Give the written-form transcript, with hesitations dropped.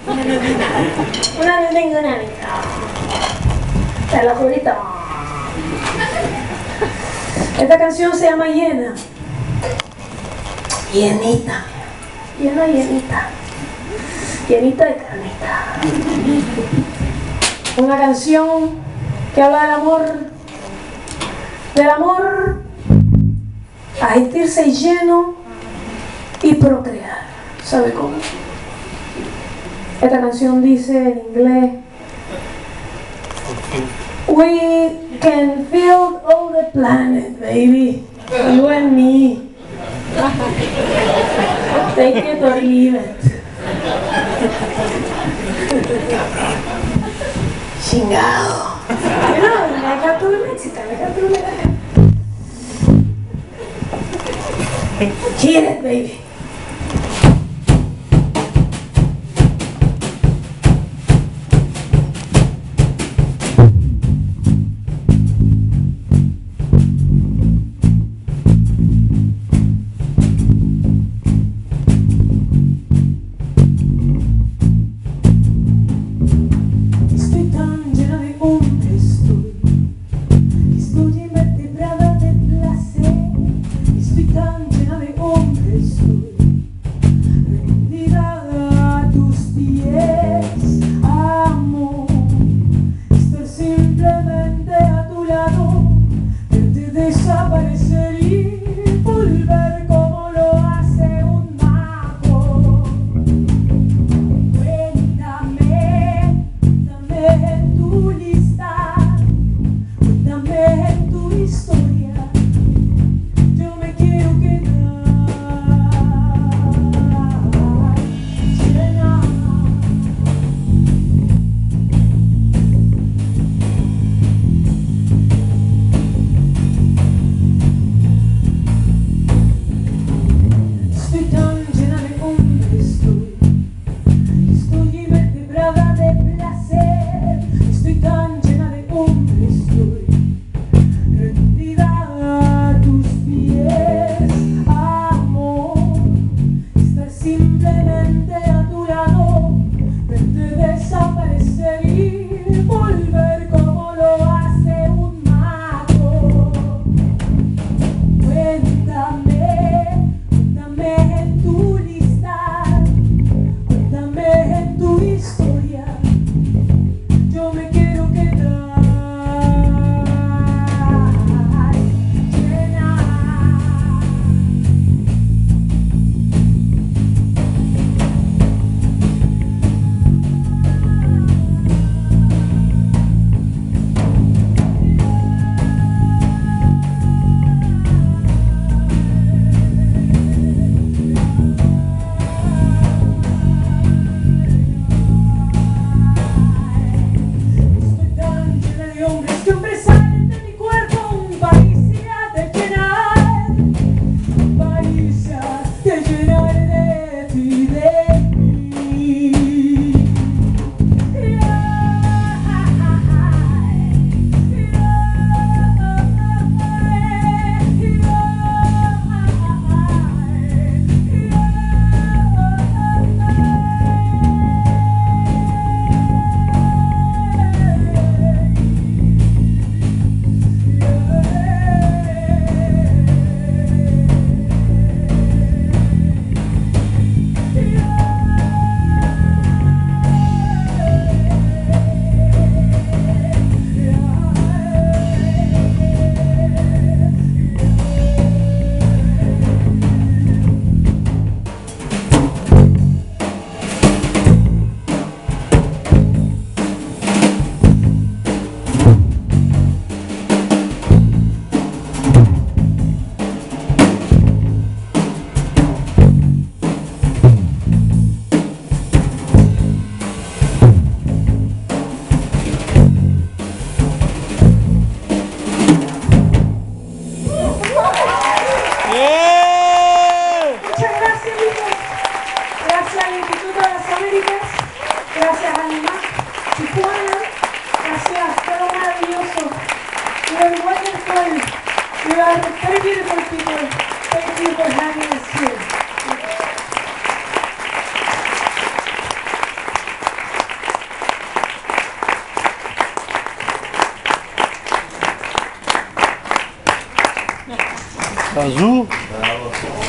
Una nenita. Te la jurita. Esta canción se llama Llena. Llenita. Llenita. Llenita de carnita. Una canción que habla del amor a sentirse lleno y procrear. ¿Sabe cómo? Esta canción dice en inglés: We can fill all the planet, baby. You and me. Take it or leave it. Chingado. No, me captura México, me captura. Get it, baby. Very beautiful people. Thank you for having us here. Azul.